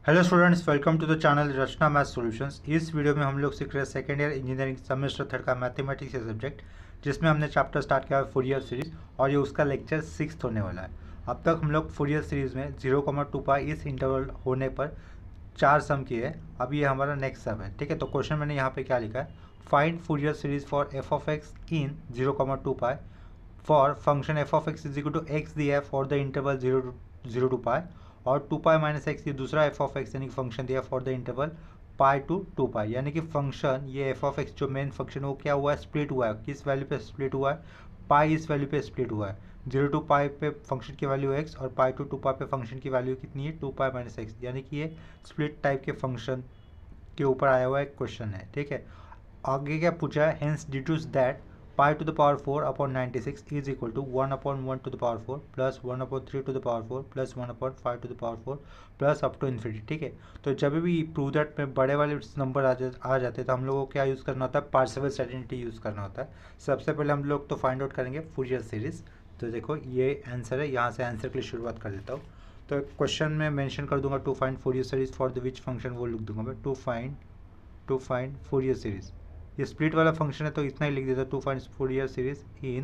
Hello students, welcome to the channel Rachana math solutions. इस video में हम लोग सीख रहे हैं second year engineering semester third का मैथमेटिक्स सब्जेक्ट, जिसमें हमने चैप्टर स्टार्ट किया है फूरियर सीरीज और ये उसका लेक्चर 6 होने वाला है। अब तक हम लोग फूरियर सीरीज में 0,2 पाई इस इंटरवल होने पर 4 सम किए हैं। अब ये हमारा नेक्स्ट सम है, ठीक है। तो क्वेश्चन मैंने यहाँ पे क्या लिखा है, find Fourier series for F of X in 0,2 pi for function F of X is equal to X दिया है for the interval 0 to pi, और 2 पाई माइनस एक्स ये दूसरा एफ ऑफ एक्स यानी कि फंक्शन दिया for the interval pi to 2 pi, यानी कि फंक्शन ये एफ ऑफ एक्स जो मेन फंक्शन वो क्या हुआ है, स्प्लिट हुआ है। किस वैल्यू पे स्प्लिट हुआ है, पाई इस वैल्यू पे स्प्लिट हुआ है। 0 टू पाई पे फंक्शन की वैल्यू एक्स और पाई टू 2 पाई पे फंक्शन की वैल्यू कितनी है, 2 पाई माइनस एक्स, यानी कि ये स्प्लिट टाइप के फंक्शन के ऊपर आया हुआ एक क्वेश्चन है, ठीक है। आगे क्या पूछा है, hence deduce that pi to the power 4 upon 96 is equal to 1/1 to the power 4 plus 1/3 to the power 4 plus 1/5 to the power 4 plus up to infinity, ठीक है। तो जब भी प्रूव दैट में बड़े वाले नंबर आ जाते हैं तो हम लोगों को क्या यूज़ करना होता है, पार्सेवल्स आइडेंटिटी यूज़ करना होता है। सबसे पहले हम लोग तो फाइंड आउट करेंगे फूरियर सीरीज। तो देखो ये आंसर है, यहाँ से आंसर के लिए शुरुआत कर लेता हूँ। तो क्वेश्चन में मेंशन कर दूंगा to find Fourier series for the which function, वो लिख दूंगा मैं टू फाइंड फूरियर सीरीज। ये स्प्लिट वाला फंक्शन है तो इतना ही लिख देता, to find Fourier series in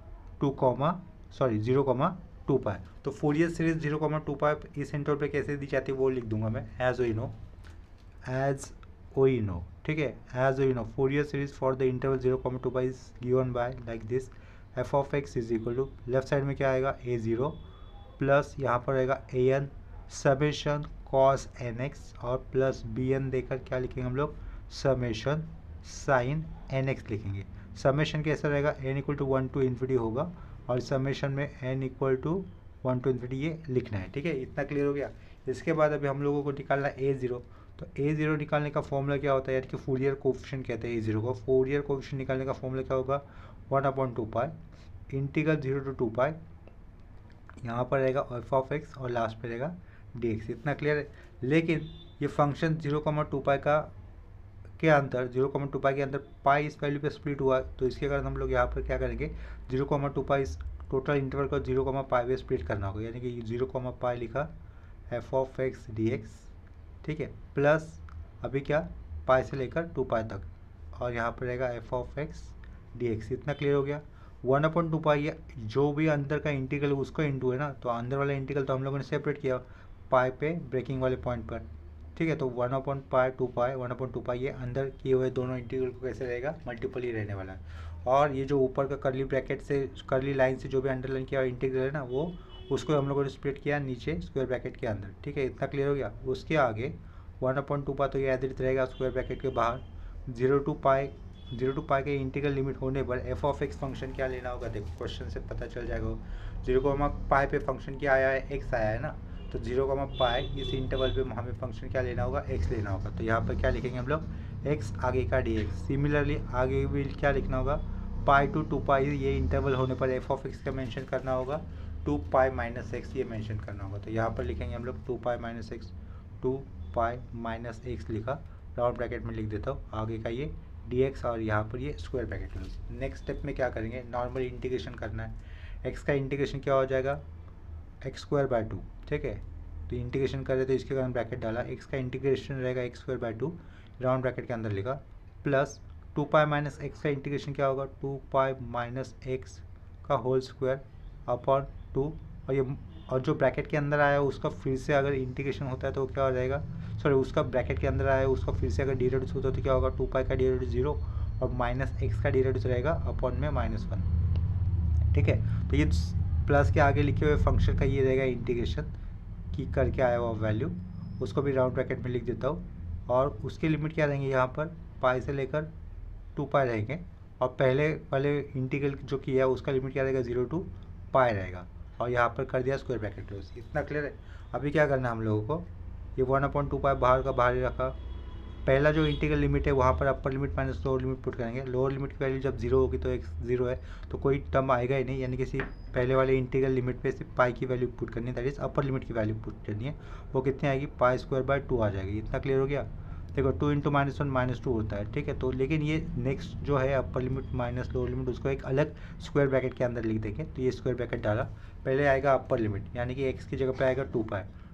0,2 pi. तो फूरियर सीरीज 0,2 पाई इस इंटरवल पे कैसे दी जाती है वो लिख दूंगा मैं, एज वी नो, ठीक है। As we know Fourier series for the interval 0,2 pi is given by like this, F of X is equal to, left side में क्या आएगा, a0 प्लस यहाँ पर आएगा an समेशन कॉस nx और plus bn देकर क्या लिखेंगे हम लोग, समेशन साइन nx लिखेंगे। समेशन कैसा रहेगा, n equal to 1 to infinity होगा और समेशन में n equal to 1 to infinity ये लिखना है, ठीक है। इतना क्लियर हो गया। इसके बाद अभी हम लोगों को निकालना है a0। तो a0 निकालने का फॉर्मूला क्या होता है, यानी कि फूरियर कोफिशिएंट कहते हैं a0 को। फूरियर कोफिशिएंट निकालने का फॉर्मूला क्या होगा, 1/2 पाई इंटीग्रल 0 टू 2 पाई, यहाँ पर रहेगा एफ ऑफ एक्स और लास्ट में रहेगा डी एक्स। इतना क्लियर है। लेकिन ये फंक्शन 0,2 पाई का के अंदर 0,2 पाई के अंदर पाई इस वैल्यू पे स्प्लिट हुआ, तो इसके कारण हम लोग यहाँ पर क्या करेंगे, 0,2 पाई इस टोटल इंटरवल को 0, पाई पे स्प्लिट करना होगा, यानी कि 0, पाई लिखा f of x d x, ठीक है, प्लस अभी क्या, पाई से लेकर 2 पाई तक, और यहाँ पर रहेगा F of x d x. इतना क्लियर हो गया। 1/2 पाई जो भी अंदर का इंटीग्रल उसको इंटू है ना, तो अंदर वाला इंटीग्रल तो हम लोगों ने सेपरेट किया पाई पे ब्रेकिंग वाले पॉइंट पर, ठीक है। तो 1/2 पाई ये अंदर किए हुए दोनों इंटीग्रल को कैसे रहेगा, मल्टीपल ही रहने वाला है। और ये जो ऊपर का कर्ली ब्रैकेट से कर्ली लाइन से जो भी अंडरलाइन किया इंटीग्रल है ना, वो उसको हम लोगों ने स्प्लिट किया नीचे स्क्वायर ब्रैकेट के अंदर, ठीक है। इतना क्लियर हो गया। उसके आगे 1/2 पाई तो ये एज इट रहेगा स्क्वायर ब्रैकेट के बाहर। 0 टू पाई के इंटीग्रल लिमिट होने पर एफ ऑफ एक्स फंक्शन क्या लेना होगा, देखो क्वेश्चन से पता चल जाएगा। 0, पाई पे फंक्शन क्या आया है, एक्स आया है ना, तो 0, पाई इस इंटरवल पे हमें फंक्शन क्या लेना होगा, एक्स लेना होगा। तो यहाँ पर क्या लिखेंगे हम लोग, एक्स आगे का डी एक्स। सिमिलरली आगे भी क्या लिखना होगा, पाई टू 2 पाई ये इंटरवल होने पर एफ ऑफ एक्स का मेंशन करना होगा, 2 पाई माइनस एक्स ये मेंशन करना होगा। तो यहाँ पर लिखेंगे हम लोग 2 pi minus x, 2 pi minus x लिखा, राउंड ब्रैकेट में लिख देता हूँ आगे का ये डी एक्स और यहाँ पर ये स्क्वायर ब्रैकेट में। नेक्स्ट स्टेप में क्या करेंगे, नॉर्मल इंटीग्रेशन करना है। एक्स का इंटीग्रेशन क्या हो जाएगा, x²/2, ठीक है। तो इंटीग्रेशन कर रहे तो इसके कारण ब्रैकेट डाला, एक्स का इंटीग्रेशन रहेगा x²/2 राउंड ब्रैकेट के अंदर लिखा, प्लस 2 पाई माइनस एक्स का इंटीग्रेशन क्या होगा, 2 पाई माइनस एक्स का होल स्क्वायर अपॉन 2, और जो ब्रैकेट के अंदर आया उसका फिर से अगर इंटीग्रेशन होता है तो क्या हो जाएगा, सॉरी उसका ब्रैकेट के अंदर आया उसका फिर से अगर डेरिवेटिव होता है तो क्या होगा, 2 पाई का डेरिवेटिव 0 और माइनस एक्स का डेरिवेटिव रहेगा अपॉन में -1, ठीक है। तो ये प्लस के आगे लिखे हुए फंक्शन का ये रहेगा इंटीग्रेशन की करके आया हुआ वैल्यू, उसको भी राउंड ब्रैकेट में लिख देता हूँ। और उसके लिमिट क्या रहेंगे, यहाँ पर पाई से लेकर 2 पाई रहेंगे, और पहले वाले इंटीग्रल जो किया है उसका लिमिट क्या रहेगा, 0 टू पाई रहेगा, और यहाँ पर कर दिया स्क्वायर ब्रैकेट क्लोज। इतना क्लियर है। अभी क्या करना है हम लोगों को, ये 1/2 पाई बाहर का बाहर ही रखा, पहला जो इंटीग्रल लिमिट है वहाँ पर upper limit minus lower limit put करेंगे। लोअर लिमिट की वैल्यू जब 0 होगी तो x 0 है तो कोई टर्म आएगा ही नहीं, यानी कि सिर्फ पहले वाले इंटीग्रल लिमिट पे सिर्फ पाई की वैल्यू पुट करनी है, दैट इज अपर लिमिट की वैल्यू पुट करनी है। वो कितनी आएगी, π² आ जाएगी। इतना क्लियर हो गया। देखो 2 × -1 -2 होता है, ठीक है। तो लेकिन ये नेक्स्ट जो है upper limit minus lower limit उसको एक अलग स्क्वायर ब्रैकेट के अंदर लिख देंगे। तो ये स्क्वायर ब्रैकेट डाला, पहले आएगा अपर लिमिट यानी कि x की जगह पे आएगा 2 pi,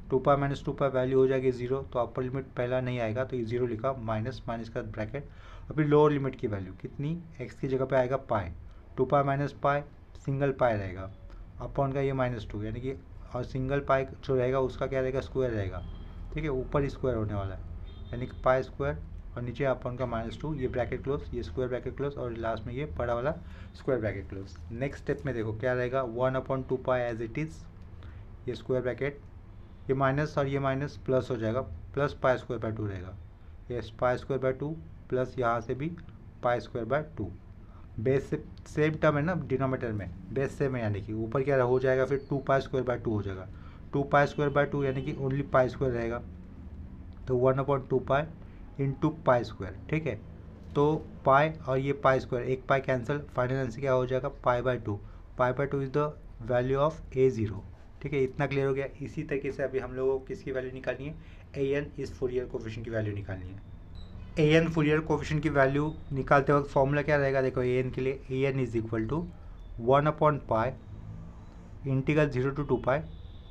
two pi minus two pi value हो जाएगी 0, तो अपर लिमिट पहला नहीं आएगा तो ये 0 लिखा, माइनस माइनस का ब्रैकेट, और फिर लोअर लिमिट की वैल्यू कितनी, x की जगह पे आएगा pi, two pi minus pi single pi रहेगा, अपॉन का ये -2 यानी कि, और सिंगल पाई जो रहेगा उसका क्या रहेगा, स्क्वायर रहेगा, ठीक है, ऊपर स्क्वायर होने वाला है यानी कि पाई स्क्वायर, और नीचे अपॉन का -2, ये ब्रैकेट क्लोज, ये स्क्वायर ब्रैकेट क्लोज, और लास्ट में ये बड़ा वाला square bracket close. Next step में देखो क्या रहेगा, 1/2 एज इट इज़, ये स्क्वायर ब्रैकेट, ये माइनस और ये माइनस प्लस हो जाएगा, प्लस पाई स्क्वायर बाय 2 रहेगा, ये पाई स्क्वायर बाय 2 प्लस यहाँ से भी पाई स्क्वायर बाय 2, बेस से सेम टर्म है ना डिनोमीटर में, बेस सेम है यानी कि ऊपर क्या हो जाएगा फिर 2 पाई स्क्वायर बाय 2 हो जाएगा, 2 पाई स्क्वायर बाय 2 यानी कि ओनली पाई स्क्वायर रहेगा, तो 1/2 पाई इंटू पाई स्क्वायर, ठीक है, तो पाई और ये पाई स्क्वायर, एक पाई कैंसिल, फाइनल आंसर क्या हो जाएगा, pi by 2, pi by 2 is the value of A0, ठीक है, इतना क्लियर हो गया। इसी तरीके से अभी हम लोगों को किसकी वैल्यू निकालनी है, AN इस फूरियर कोफिशिएंट की वैल्यू निकालनी है। AN फूरियर कोफिशिएंट की वैल्यू निकालते वक्त फॉर्मूला क्या रहेगा, देखो AN के लिए AN इज इक्वल टू 1/पाई integral 0 to 2 pi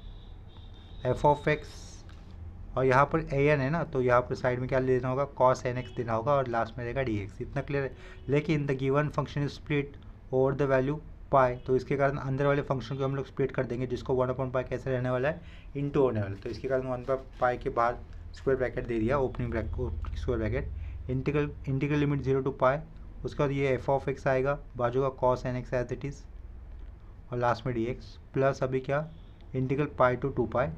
f of x, और यहाँ पर AN है ना, तो यहाँ पर साइड में क्या लेना होगा, cos nx देना होगा, और लास्ट में रहेगा dx, इतना क्लियर है। लेकिन the given function is split over the value pi, तो इसके कारण अंदर वाले फंक्शन को हम लोग स्प्लिट कर देंगे, जिसको 1/पाई कैसे रहने वाला है, इनटू होने वाला है, तो इसके कारण 1/पाई के बाहर स्क्वायर ब्रैकेट दे दिया, opening bracket square bracket, integral limit 0 to pi, उसके बाद ये एफ ऑफ एक्स आएगा, बाजू का cos nx as it is, और लास्ट में dx, प्लस अभी क्या, integral pi to 2 pi,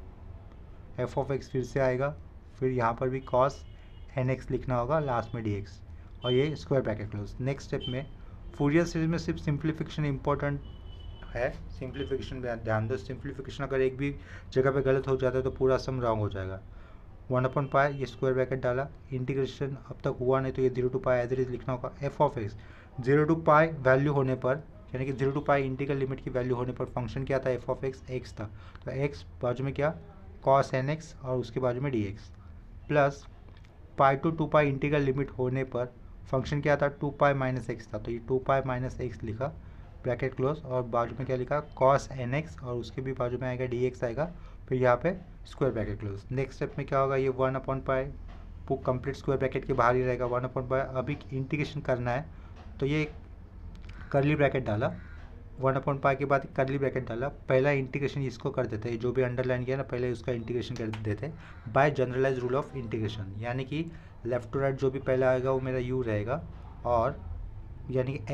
f of x फिर से आएगा, फिर यहाँ पर भी cos nx लिखना होगा, लास्ट में dx, और ये square bracket close. Next step में फूरियर सीरीज में सिर्फ सिंप्लीफिकेशन इंपॉर्टेंट है, सिंप्लीफिकेशन ध्यान दो, सिंप्लीफिकेशन अगर एक भी जगह पे गलत हो जाता है तो पूरा सम रॉन्ग हो जाएगा। 1/पाई ये स्क्वायर ब्रैकेट डाला, इंटीग्रेशन अब तक हुआ नहीं तो ये 0 to pi as it is लिखना होगा, f of x 0 to pi value होने पर, यानी कि 0 to पाई इंटीग्रल लिमिट की वैल्यू होने पर फंक्शन क्या था, एफ ऑफ एक्स एक्स था, तो एक्स बाजू में क्या, cos nx, और उसके बाजू में dx, plus pi to 2 pi integral limit होने पर फंक्शन क्या था, 2 पाई माइनस एक्स था, तो ये 2 पाई माइनस एक्स लिखा, ब्रैकेट क्लोज, और बाजू में क्या लिखा, cos nx, और उसके भी बाजू में आएगा dx आएगा, फिर यहाँ पे square bracket close. Next step में क्या होगा, ये 1/पाई कंप्लीट स्क्वायर ब्रैकेट के बाहर ही रहेगा, 1/पाई अभी इंटीग्रेशन करना है, तो ये करली ब्रैकेट डाला, 1/पाई के बाद करली ब्रैकेट डाला, पहला इंटीग्रेशन इसको कर देते हैं, जो भी अंडरलाइन किया ना पहले उसका इंटीग्रेशन कर देते हैं by generalize rule of integration, यानी कि लेफ्ट टू राइट जो भी पहला आएगा वो मेरा u रहेगा, और यानी कि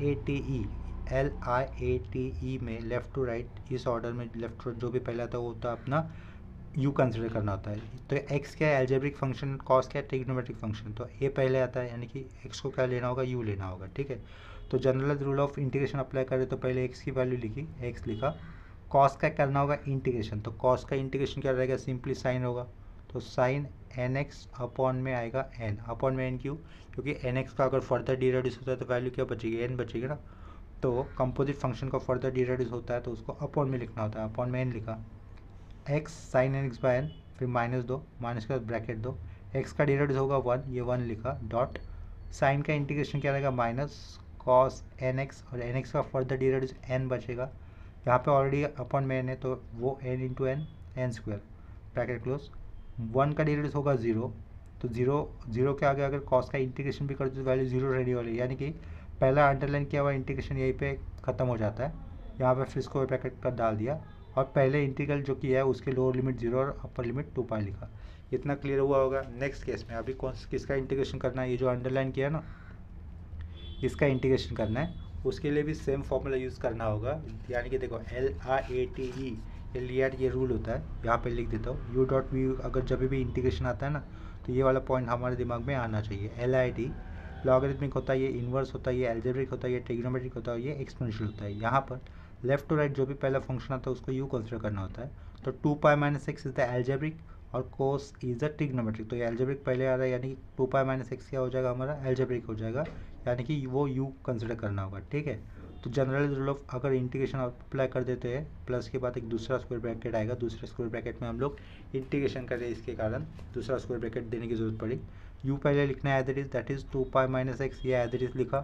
LIATE में लेफ़्ट टू राइट इस ऑर्डर में लेफ्ट टू राइट जो भी पहला था वो होता अपना u कंसिडर करना होता है, तो x क्या है, एल्जेब्रिक फंक्शन, cos क्या है, ट्रिग्नोमेट्रिक फंक्शन, तो a पहले आता है, यानी कि x को क्या लेना होगा, u लेना होगा, ठीक है। तो generalize rule of integration apply करें तो पहले x की वैल्यू लिखी, x लिखा, cos का करना होगा इंटीग्रेशन, तो cos का इंटीग्रेशन क्या रहेगा, सिंपली साइन होगा, तो साइन nx अपॉन में आएगा n, अपॉन में n क्यों, क्योंकि nx का अगर फर्दर डिराइड्यूस होता है तो वैल्यू क्या बचेगी, n बचेगी ना, तो कंपोजिट फंक्शन का फर्दर डिराइड्यूस होता है तो उसको अपॉन में लिखना होता है, अपॉन में n लिखा, x साइन nx बाय n, फिर माइनस दो, माइनस के बाद ब्रैकेट दो, x का डिराइड्यूस होगा 1, ये 1 लिखा, डॉट साइन का इंटीग्रेशन क्या रहेगा, माइनस cos nx, और nx का फर्दर डिराइड्यूस n बचेगा, यहाँ पे ऑलरेडी अपॉन में n है तो वो n into n, n square, bracket close, 1 का डिराइड्यूस होगा 0, तो 0 के आगे अगर cos का इंटीग्रेशन भी करते तो वैल्यू 0 रहने वाली है, यानी कि पहला अंडरलाइन किया हुआ इंटीग्रेशन यहीं पे ख़त्म हो जाता है, यहाँ पे फिर स्क्वायर ब्रैकेट का डाल दिया, और पहले इंटीग्रल जो किया है उसके लोअर लिमिट 0 और अपर लिमिट 2 पाई लिखा, इतना क्लियर हुआ होगा। नेक्स्ट केस में अभी किसका इंटीग्रेशन करना है, ये जो अंडरलाइन किया है ना इसका इंटीग्रेशन करना है, उसके लिए भी सेम फॉर्मूला यूज़ करना होगा, यानी कि देखो LIATE लियाट ये रूल होता है, यहाँ पे लिख देता हूँ, u डॉट वी, अगर जब भी इंटीग्रेशन आता है ना तो ये वाला पॉइंट हमारे दिमाग में आना चाहिए, LIAT लॉगरिथमिक होता है, ये इन्वर्स होता है, ये एल्जेब्रिक होता है, ये ट्रिग्नोमेट्रिक होता है, ये एक्सपोनेंशियल होता है। यहाँ पर लेफ्ट टू राइट जो भी पहला फंक्शन आता है उसको u कंसिडर करना होता है, तो 2 pi minus x is the algebraic और कोस इज द ट्रिग्नोमेट्रिक, तो ये एल्जेब्रिक पहले आ रहा है, यानी कि 2 पाई माइनस एक्स क्या हो जाएगा हमारा, एल्जेब्रिक हो जाएगा, यानी कि वो u कंसिडर करना होगा, ठीक है। तो जनरल रूल ऑफ अगर इंटीग्रेशन अप्लाई कर देते हैं, प्लस के बाद एक दूसरा स्क्वायर ब्रैकेट आएगा, दूसरे स्क्वायर ब्रैकेट में हम लोग इंटीग्रेशन करें, इसके कारण दूसरा स्क्वायर ब्रैकेट देने की जरूरत पड़ी, u पहले लिखना है as it is, that is 2 pi minus x, ये एज इट इज़ लिखा,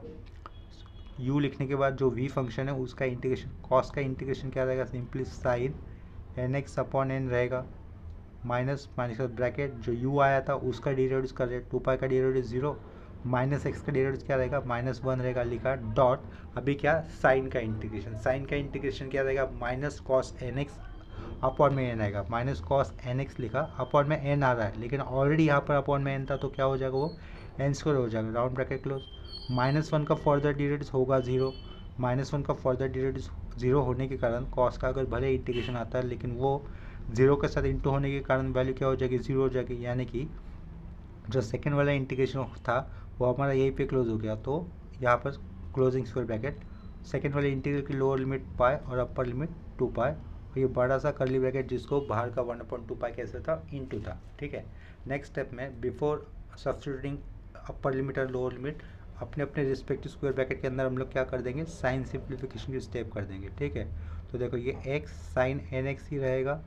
u लिखने के बाद जो v फंक्शन है उसका इंटीग्रेशन, cos का इंटीग्रेशन क्या रहेगा, simply sine nx upon n रहेगा, माइनस माइनस का ब्रैकेट, जो u आया था उसका डेरिवेटिव कर रहे हैं, 2 पाई का डेरिवेटिव 0, माइनस एक्स का डेरिवेटिव क्या रहेगा, -1 रहेगा, लिखा डॉट। अभी क्या, साइन का इंटीग्रेशन, साइन का इंटीग्रेशन क्या रहेगा, minus cos n x upon में एन आएगा, माइनस कॉस एन एक्स लिखा, अपॉन में एन आ रहा है, लेकिन ऑलरेडी यहाँ पर अपॉन में एन था तो क्या हो जाएगा, वो एन स्क्वायर हो जाएगा, राउंड ब्रैकेट क्लोज। -1 का फर्दर डेरिवेटिव होगा 0, -1 का फर्दर डेरिवेटिव 0 होने के कारण कॉस का अगर भले इंटीग्रेशन आता है लेकिन वो 0 के साथ इंटू होने के कारण वैल्यू क्या हो जाएगी, 0 हो जाएगी, यानी कि जो सेकेंड वाला इंटीग्रेशन था वो हमारा यहीं पे क्लोज हो गया। तो यहाँ पर क्लोजिंग स्क्वायर ब्रैकेट, सेकेंड वाले इंटीग्रल की लोअर लिमिट पाई और अपर लिमिट 2 पाई, और ये बड़ा सा करली ब्रैकेट जिसको बाहर का 1/2 पाई कैसे था, इनटू था, ठीक है। नेक्स्ट स्टेप में बिफोर सब्स्टिट्यूटिंग अपर लिमिट और लोअर लिमिट, अपने अपने रिस्पेक्टिव स्क्वायर ब्रैकेट के अंदर हम लोग क्या कर देंगे, साइन सिंप्लीफिकेशन की स्टेप कर देंगे, ठीक है। तो देखो ये एक्स साइन एन एक्स ही रहेगा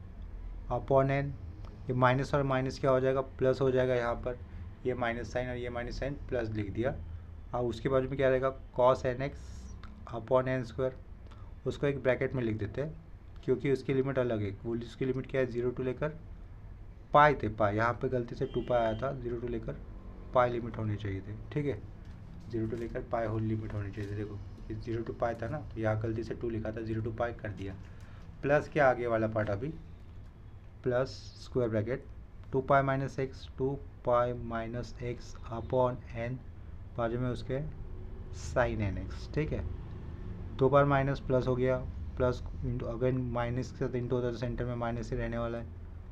अपॉन एन, ये माइनस और माइनस क्या हो जाएगा, प्लस हो जाएगा, यहाँ पर ये माइनस साइन और ये माइनस साइन प्लस लिख दिया। और उसके बाद में क्या रहेगा, cos n x upon n square, उसको एक ब्रैकेट में लिख देते हैं क्योंकि उसकी लिमिट अलग है, वो उसकी लिमिट क्या है, 0 टू लेकर पाई थे, पाई यहाँ पे गलती से 2 पाई आया था, 0 टू लेकर पाई लिमिट होनी चाहिए थी, ठीक है, 0 टू लेकर पाई होल लिमिट होनी चाहिए थी। देखो ये 0 टू पाई था ना, तो यहाँ गलती से 2 लिखा था, 0 टू पाई कर दिया, प्लस क्या आगे वाला पार्ट अभी, plus square bracket 2 pi minus x, 2 pi minus x upon n, बाजू में उसके साइन एन एक्स, ठीक है। 2 बार माइनस प्लस हो गया, प्लस इंटू अगर माइनस के साथ इंटू होता है तो सेंटर में माइनस ही रहने वाला है,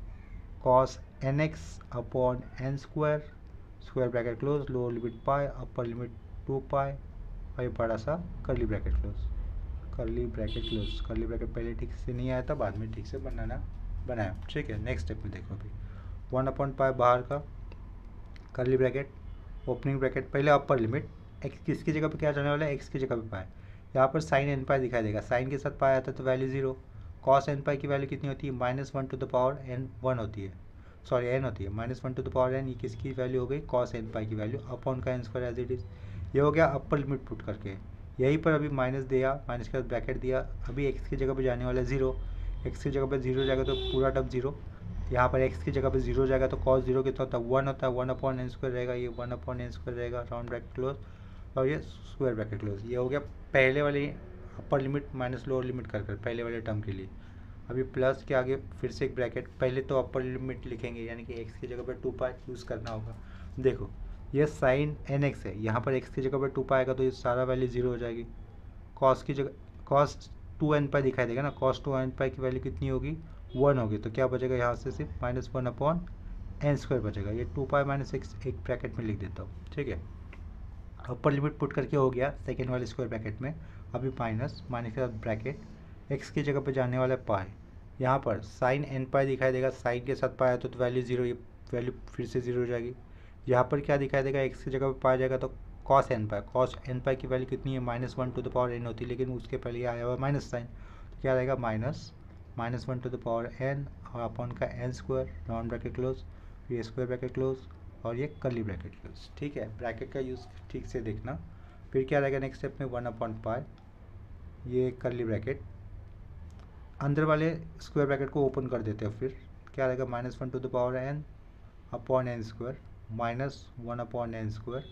cos n x upon n square, square bracket close, lower limit pi upper limit 2 pi, और ये बड़ा सा curly bracket close, curly bracket close, curly bracket पहले ठीक से नहीं आया था, बाद में ठीक से बनाया, ठीक है। नेक्स्ट स्टेप में देखो अभी 1/पाई बाहर का, करली ब्रैकेट ओपनिंग ब्रैकेट, पहले अपर लिमिट एक्स किसकी जगह पे क्या जाने वाला है, एक्स की जगह पे पाई, यहाँ पर साइन एन पाई दिखाई देगा, साइन के साथ पाई आता है तो वैल्यू 0, कॉस एन पाई की वैल्यू कितनी होती है, -1 टू द पावर एन 1 होती है, सॉरी एन होती है, -1 टू द पावर एन, ये किसकी वैल्यू हो गई, कॉस एन पाई की वैल्यू, अपॉन का n square as it is, ये हो गया अपर लिमिट पुट करके। यहीं पर अभी माइनस दिया, माइनस के बाद ब्रैकेट दिया, अभी एक्स की जगह पे जाने वाला है 0, एक्स की जगह पे 0 जाएगा तो पूरा टर्म 0, यहाँ पर एक्स की जगह पे 0 जाएगा तो कॉस 0 कितना होता है, 1 होता है, 1 अपॉन एन स्क्वायर रहेगा, ये 1 अपॉन एन स्क्वायर रहेगा, राउंड ब्रैकेट क्लोज, और ये स्क्वायर ब्रैकेट क्लोज। ये हो गया पहले वाले upper limit minus lower limit कर पहले वाले टर्म के लिए। अभी प्लस के आगे फिर से एक ब्रैकेट, पहले तो अपर लिमिट लिखेंगे यानी कि एक्स की जगह पर 2 पाई यूज़ करना होगा। देखो ये साइन एन एक्स है, यहाँ पर एक्स की जगह पर 2 पाई आएगा तो ये सारा वैल्यू 0 हो जाएगी, कॉस की जगह कॉस 2 एन पाई दिखाई देगा ना, कॉस 2 एन पाई की वैल्यू कितनी होगी, 1 होगी, तो क्या बचेगा यहाँ से सिर्फ -1 अपॉन एन स्क्वायर बचेगा, ये 2 पाई माइनस एक्स एक ब्रैकेट में लिख देता हूँ, ठीक है। अपर लिमिट पुट करके हो गया सेकेंड वाले स्क्वायर ब्रैकेट में, अभी माइनस माइनस के साथ ब्रैकेट एक्स की जगह पे जाने वाला है पाई, यहाँ पर साइन एन पाई दिखाई देगा, साइन के साथ पाई आता तो वैल्यू 0, ये वैल्यू फिर से 0 हो जाएगी। यहाँ पर क्या दिखाई देगा, एक्स की जगह पे पाया जाएगा तो कॉस एन पाई की वैल्यू कितनी है, -1 टू द पावर एन होती है, लेकिन उसके पहले आया हुआ माइनस साइन, तो क्या रहेगा -1 टू द पावर एन और अपॉन का n square, round bracket close, ये स्क्वायर ब्रैकेट क्लोज और ये कर्ली ब्रैकेट क्लोज, ठीक है। ब्रैकेट का यूज़ ठीक से देखना। फिर क्या रहेगा नेक्स्ट स्टेप में 1/पाई, ये कर्ली ब्रैकेट, अंदर वाले स्क्वायर ब्रैकेट को ओपन कर देते हैं, फिर क्या रहेगा -1 to the power n upon n square, -1 upon n square,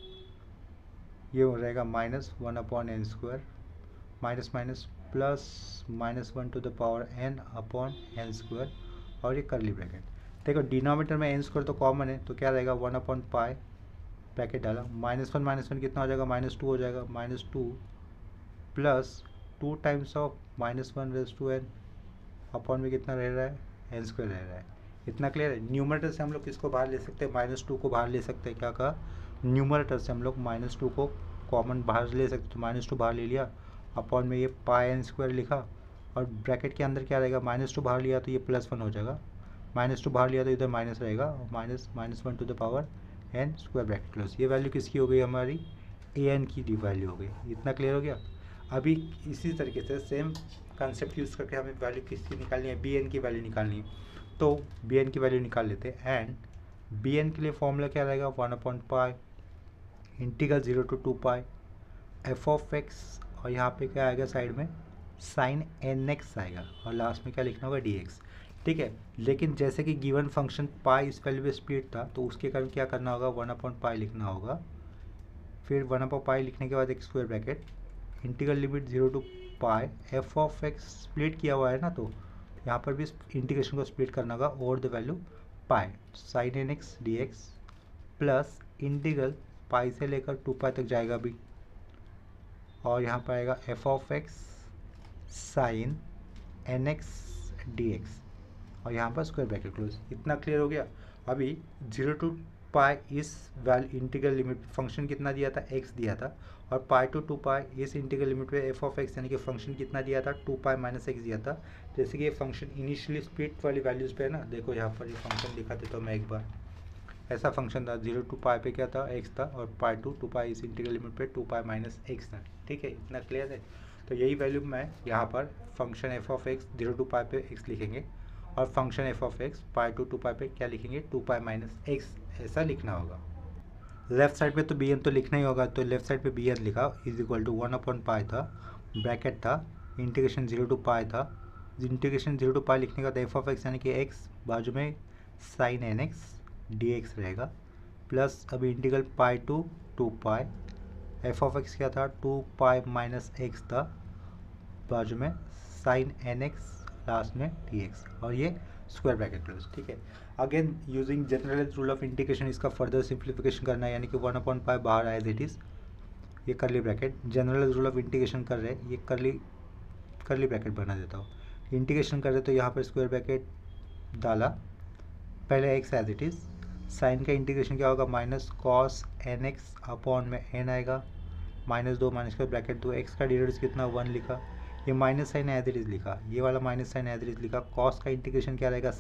ये हो रहेगा -1 upon n square, minus minus plus -1 to the power n upon n square, और ये करली ब्रैकेट। देखो डिनोमिनेटर में एन स्क्वायर तो कॉमन है, तो क्या रहेगा 1/पाई, ब्रैकेट डाला, -1 कितना हो जाएगा, -2 हो जाएगा, -2 plus 2 times of -1/n upon में कितना रह रहा है, एन स्क्वायर रह रहा है। इतना क्लियर है। न्यूमरेटर से हम लोग किसको बाहर ले सकते हैं, -2 को बाहर ले सकते हैं, क्या कहा, न्यूमरेटर से हम लोग -2 को कॉमन बाहर ले सकते, तो -2 बाहर ले लिया, अपॉन में ये पाई एन स्क्वायर लिखा, और ब्रैकेट के अंदर क्या रहेगा, -2 बाहर लिया तो ये +1 हो जाएगा, -2 बाहर लिया तो इधर माइनस रहेगा, -1 to the power n square bracket close. ये वैल्यू किसकी हो गई हमारी, ए एन की वैल्यू हो गई। इतना क्लियर हो गया। अभी इसी तरीके से सेम कंसेप्ट यूज़ करके हमें वैल्यू किसकी निकालनी है, बी एन की वैल्यू निकालनी है, तो बी एन की वैल्यू निकाल लेते हैं। एंड बी एन के लिए फॉर्मूला क्या रहेगा, 1/पाई integral 0 to 2 pi f of x, और यहाँ पे क्या आएगा साइड में साइन एन एक्स आएगा, और लास्ट में क्या लिखना होगा, डी एक्स। ठीक है। लेकिन जैसे कि गिवन फंक्शन पाई इस वैल्यू पे स्प्लिट था, तो उसके कारण क्या करना होगा, 1/पाई लिखना होगा। फिर 1/पाई लिखने के बाद एक square bracket, integral limit 0 to pi f of x split किया हुआ है ना, तो यहाँ पर भी इंटीग्रेशन को स्प्लिट करना होगा over the value pi sine n x d x plus integral pi से लेकर 2 पाई तक जाएगा अभी, और यहाँ पर आएगा f of x sine n x d x, और यहाँ पर स्क्वायर ब्रैकेट क्लोज। इतना क्लियर हो गया। अभी 0 टू पाई इस वैल्यू इंटीग्रल लिमिट फंक्शन कितना दिया था, x दिया था, और पाई टू 2 पाई इस इंटीग्रल लिमिट पे एफ ऑफ एक्स यानी कि फंक्शन कितना दिया था, 2 पाई माइनस एक्स दिया था। जैसे कि ये फंक्शन इनिशियली स्प्लिट वाली वैल्यूज़ पे है ना, देखो यहाँ पर ये फंक्शन दिखा देता हूँ मैं एक बार। ऐसा फंक्शन था 0 टू पाई पे क्या था, x था, और पाई टू 2 पाई इस इंटीग्रल लिमिट पे 2 पाई माइनस एक्स था। ठीक है, इतना क्लियर है। तो यही वैल्यू मैं यहाँ पर function F of x 0 to pi पे x लिखेंगे, और function F of x pi to 2 pi पे क्या लिखेंगे, 2 पाई माइनस एक्स, ऐसा लिखना होगा। लेफ्ट साइड पे तो बी एन तो लिखना ही होगा, तो लेफ्ट साइड पे बी एन लिखा इज इक्वल टू 1/पाई था, ब्रैकेट था, इंटीग्रेशन 0 टू पाई था, इंटीग्रेशन 0 टू पाई लिखने का बाद एफ ऑफ एक्स यानी कि एक्स बाजू में sine n x d x रहेगा, प्लस अभी integral pi to 2 pi, f of x क्या था, 2 पाई माइनस एक्स था, बाजू में साइन एन एक्स, लास्ट में डी एक्स, और ये स्क्वायर ब्रैकेट क्लोज। ठीक है, again using generalised rule of integration इसका फर्दर सिंप्लीफिकेशन करना है, यानी कि 1/पाई बाहर एज इट इज़, ये curly bracket, generalised rule of integration कर रहे हैं, ये करली ब्रैकेट बना देता हूँ। इंटीग्रेशन कर रहे तो यहाँ पर स्क्वायर ब्रैकेट डाला, पहले x as it is, sine का इंटीग्रेशन क्या होगा, minus cos n x upon में एन आएगा, -2 माइनस का ब्रैकेट 2, एक्स का डिरेटिव कितना 1 लिखा, ये minus sine as it is लिखा, ये वाला minus sine as it is लिखा, कॉस का इंटीग्रेशन क्या रहेगा,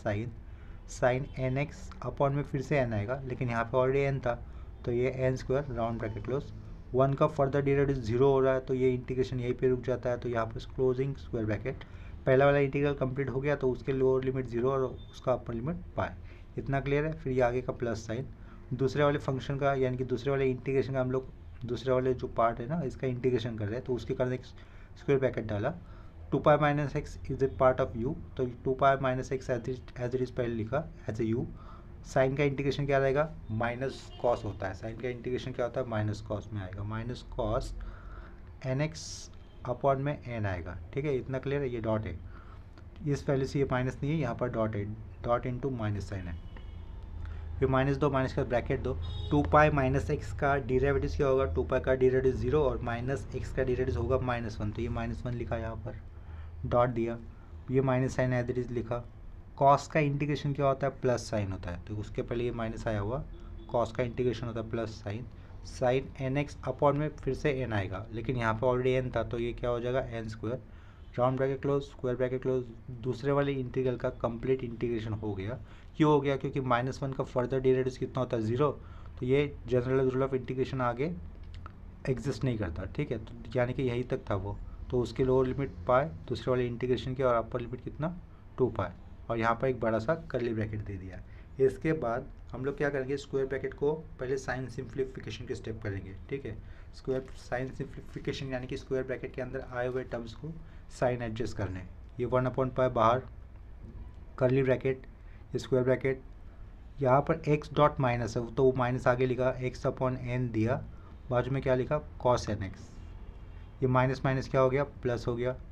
साइन एन एक्स अपॉन में फिर से एन आएगा, लेकिन यहाँ पे ऑलरेडी एन था, तो ये n square round bracket close, 1 का फर्दर डिरेटिव 0 हो रहा है, तो ये इंटीग्रेशन यहीं पे रुक जाता है, तो यहाँ पर क्लोजिंग स्क्वायर ब्रैकेट, पहला वाला इंटीग्रल कंप्लीट हो गया, तो उसके लोअर लिमिट 0 और उसका अपर लिमिट पाई। इतना क्लियर है। फिर ये आगे का प्लस साइन, दूसरे वाले फंक्शन का यानी कि दूसरे वाले इंटीग्रेशन का हम लोग दूसरे वाले जो पार्ट है ना इसका इंटीग्रेशन कर रहे हैं, तो उसके कारण एक स्क्वायर ब्रैकेट डाला, 2 pi minus x is a part of u, तो 2 pi minus x as it is पहले लिखा एज ए यू, साइन का इंटीग्रेशन क्या रहेगा, माइनस कॉस होता है, साइन का इंटीग्रेशन क्या होता है, माइनस कॉस में आएगा, minus cos n x upon में एन आएगा। ठीक है, इतना क्लियर है। ये डॉट है, इस वैल्यू से ये माइनस नहीं है, यहाँ पर डॉट है, डॉट इंटू माइनस साइन है, फिर -2 माइनस का ब्रैकेट दो, 2 पाई माइनस एक्स का डिरेवेटिव क्या होगा, 2 पाई का डिरेवेटिव 0 और माइनस एक्स का डिरेवेटिव होगा -1, तो ये -1 लिखा यहाँ पर, डॉट दिया, ये minus sine as it is लिखा, कॉस का इंटीग्रेशन क्या होता है, प्लस साइन होता है, तो उसके पहले ये माइनस आया हुआ, कॉस का इंटीग्रेशन होता है plus sine, sine n x upon में फिर से एन आएगा, लेकिन यहाँ पर ऑलरेडी एन था, तो ये क्या हो जाएगा, n square round bracket close square bracket close. दूसरे वाले इंटीग्रल का कंप्लीट इंटीग्रेशन हो गया। क्यों हो गया, क्योंकि -1 का फर्दर डेरिवेटिव कितना होता है, 0, तो ये जनरल रूल ऑफ इंटीग्रेशन आगे एग्जिस्ट नहीं करता। ठीक है, तो यानी कि यहीं तक था वो, तो उसके लोअर लिमिट पाई, दूसरे वाले इंटीग्रेशन की, और अपर लिमिट कितना 2 पाई, और यहाँ पर एक बड़ा सा कर्ली ब्रैकेट दे दिया। इसके बाद हम लोग क्या करेंगे, स्क्वायर ब्रैकेट को पहले साइन सिंप्लीफिकेशन के स्टेप करेंगे। ठीक है, स्क्वायर साइन सिंप्लीफिकेशन यानी कि स्क्वायर ब्रैकेट के अंदर आए हुए टर्म्स को साइन एडजस्ट करने, ये 1/पाई बाहर, कर्ली ब्रैकेट, स्क्वायर ब्रैकेट, यहाँ पर x डॉट माइनस है तो वो माइनस आगे लिखा, x अपॉन एन दिया, बाजू में क्या लिखा, कॉस एन एक्स, ये माइनस माइनस क्या हो गया, प्लस हो गया,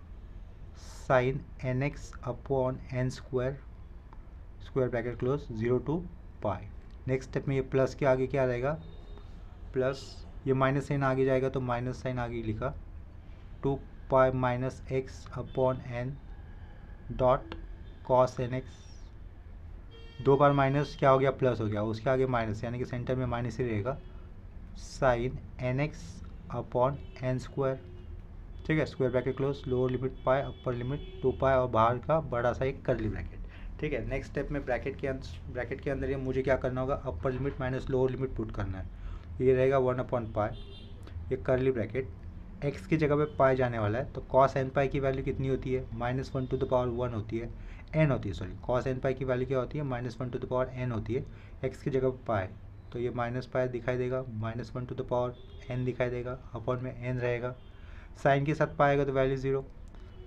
sine n x upon n square, square bracket close 0 to pi. Next step में ये प्लस के आगे क्या रहेगा, प्लस, ये माइनस साइन आगे जाएगा तो माइनस साइन आगे लिखा, 2 pi minus x upon n dot cos n x, 2 बार माइनस क्या हो गया, प्लस हो गया, उसके आगे माइनस यानी कि सेंटर में माइनस ही रहेगा, sine n x upon n square. ठीक है, square bracket close, lower limit pi, upper limit 2 pi, और बाहर का बड़ा सा एक कर्ली ब्रैकेट। ठीक है, नेक्स्ट स्टेप में ब्रैकेट के अंदर ये मुझे क्या करना होगा, upper limit minus lower limit put करना है, ये रहेगा 1/पाई, ये कर्ली ब्रैकेट, एक्स की जगह पे पाई जाने वाला है, तो कॉस एन पाई की वैल्यू कितनी होती है, -1 टू द पावर 1 होती है, एन होती है, सॉरी, कॉस एन पाई की वैल्यू क्या होती है, -1 टू द पावर एन होती है, एक्स की जगह पर पाई, तो ये माइनस पाई दिखाई देगा, -1 टू द पावर एन दिखाई देगा, अपॉन में एन रहेगा, साइन के साथ पाएगा तो वैल्यू 0,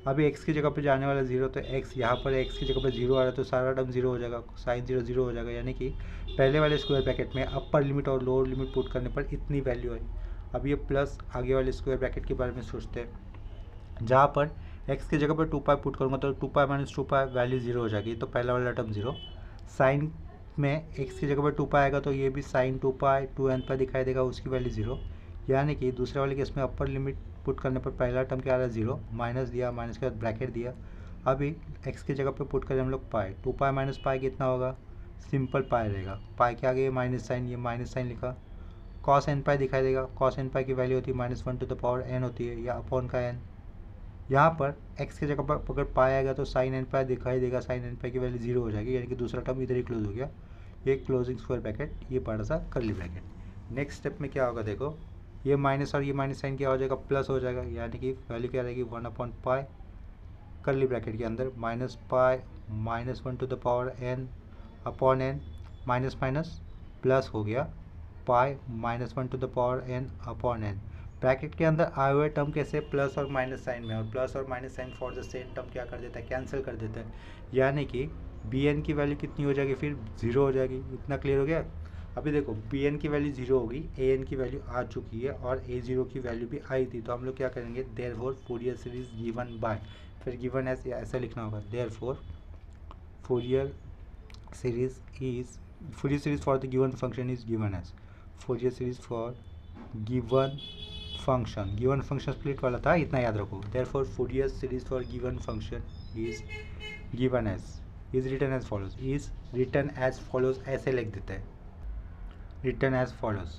अभी x की जगह पे जाने वाला 0, तो x यहाँ पर x की जगह पे 0 आ रहा है तो सारा टर्म 0 हो जाएगा, साइन 0 0 हो जाएगा, यानी कि पहले वाले स्क्वायर ब्रैकेट में अपर लिमिट और लोअर लिमिट पुट करने पर इतनी वैल्यू आई। अब ये प्लस आगे वाले स्क्वायर ब्रैकेट के बारे में सोचते हैं, जहाँ पर x की जगह पर 2π पुट करूँगा तो 2π - 2π वैल्यू 0 हो जाएगी, तो पहला वाला टर्म 0। साइन में x की जगह पर 2π आएगा तो ये भी साइन 2π 2n दिखाई देगा, उसकी वैल्यू 0, यानी कि दूसरे वाले केस में अपर लिमिट पुट करने पर पहला टर्म क्या आ रहा है 0, माइनस दिया, माइनस के बाद ब्रैकेट दिया। अभी x की जगह पे पुट करें हम लोग पाई, 2π - पाई कितना होगा, सिंपल पाई रहेगा, पाई के आगे ये माइनस साइन, ये माइनस साइन लिखा, कॉस एन पाई दिखाई देगा, कॉस एन पाई की वैल्यू होती है -1/n होती है, या अपॉन का n। यहाँ पर x की जगह पर अगर पाई आएगा तो साइन एन पाई दिखाई देगा, साइन एन पाई की वैल्यू 0 हो जाएगी, यानी कि दूसरा टर्म इधर ही क्लोज हो गया। ये क्लोजिंग स्क्वायर ब्रैकेट, ये बड़ा सा कर्ली ब्रैकेट। नेक्स्ट स्टेप में क्या होगा देखो, ये माइनस और ये माइनस साइन क्या हो जाएगा, प्लस हो जाएगा, यानी कि वैल्यू क्या रहेगी 1/π कर्ली ब्रैकेट के अंदर -π -1/n upon n, minus minus plus हो गया, पाई -1/n अपॉन n। ब्रैकेट के अंदर आए हुए टर्म कैसे प्लस और माइनस साइन में, और प्लस और minus sine for the same term क्या कर देता है, कैंसिल कर देता है, यानी कि bn की वैल्यू कितनी हो जाएगी, फिर 0 हो जाएगी। इतना क्लियर हो गया। अभी देखो bn की वैल्यू 0 होगी, an की वैल्यू आ चुकी है और a0 की वैल्यू भी आई थी, तो हम लोग क्या करेंगे, therefore Fourier series given by, फिर गिवन एज ऐसा लिखना होगा, therefore Fourier series for the given function is given as, Fourier series for given function split वाला था, इतना याद रखो। Therefore Fourier series for given function is given as, is written as follows, is written as follows, ऐसे लिख देते हैं, written as follows,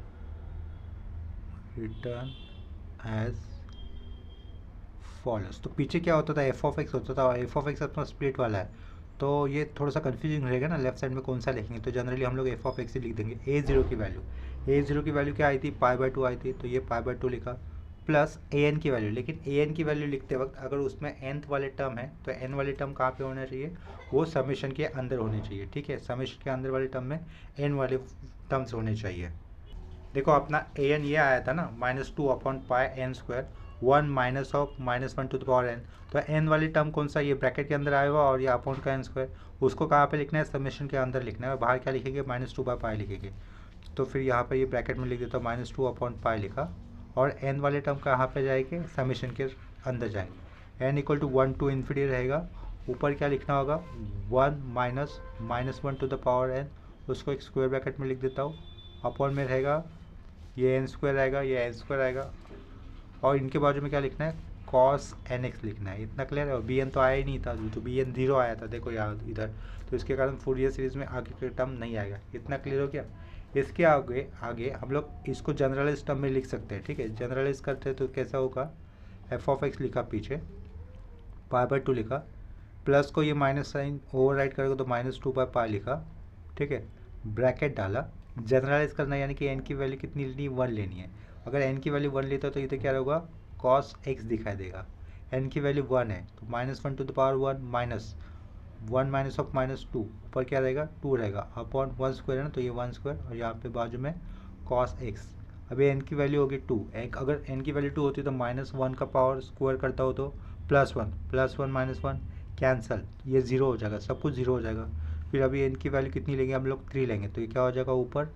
written as follows. तो पीछे क्या होता था, एफ ऑफ एक्स होता था, और एफ ऑफ एक्स अपना स्प्लिट वाला है, तो ये थोड़ा सा कन्फ्यूजिंग रहेगा ना, लेफ्ट साइड में कौन सा लिखेंगे, तो जनरली हम लोग एफ ऑफ एक्स ही लिख देंगे। a0 की वैल्यू क्या आई थी, π/2 आई थी, तो ये π/2 लिखा, प्लस an की वैल्यू। लेकिन an की वैल्यू लिखते वक्त अगर उसमें nth वाले टर्म है तो n वाले टर्म कहाँ पे होना चाहिए, वो समेशन के अंदर होने चाहिए, ठीक है, समेशन के अंदर वाले टर्म में n वाले टर्म्स होने चाहिए। देखो अपना an ये आया था ना -2/πn², 1 माइनस ऑफ -1/n, तो n वाली टर्म कौन सा, ये ब्रैकेट के अंदर आया हुआ, और ये अपॉन का n², उसको कहाँ पे लिखना है, समेशन के अंदर लिखना है, और बाहर क्या लिखेंगे, -2/π लिखेंगे। तो फिर यहाँ पर ये ब्रैकेट में लिख देता हूँ, -2/π लिखा, और n वाले टर्म कहाँ पे जाएंगे, समेशन के अंदर जाएंगे, n = 1 to इन्फिनिटी रहेगा। ऊपर क्या लिखना होगा, 1 माइनस -1/n, उसको एक स्क्वायर ब्रैकेट में लिख देता हूँ, अपॉन में रहेगा ये n² आएगा, ये n² आएगा, और इनके बाजू में क्या लिखना है, cos nx लिखना है। इतना क्लियर है। और bn तो आया ही नहीं था, तो bn 0 आया था, देखो यहाँ इधर, तो इसके कारण फूरियर सीरीज में आगे के टर्म नहीं आएगा। इतना क्लियर हो गया। इसके आगे हम लोग इसको जनरलाइज टर्म में लिख सकते हैं, ठीक है। जनरलाइज करते हैं तो कैसा होगा, एफ ऑफ एक्स लिखा, पीछे π/2 लिखा, प्लस को ये माइनस साइन ओवर राइट करेगा तो -2/π लिखा, ठीक है, ब्रैकेट डाला। जनरलाइज करना यानी कि n की वैल्यू कितनी लेनी है, 1 लेनी है। अगर n की वैल्यू 1 लेता तो इधर क्या होगा, cos x दिखाई देगा। n की वैल्यू 1 है तो -1/1 माइनस 1 माइनस ऑफ -2, ऊपर क्या रहेगा 2 रहेगा, अपॉन 1² है ना, तो ये 1², और यहाँ पे बाजू में cos x। अभी n की वैल्यू होगी 2, अगर n की वैल्यू 2 होती तो -1 का पावर स्क्वायर करता हो तो +1 -1 कैंसल, ये 0 हो जाएगा, सब कुछ 0 हो जाएगा। फिर अभी n की वैल्यू कितनी लेंगे हम लोग, 3 लेंगे, तो ये क्या हो जाएगा, ऊपर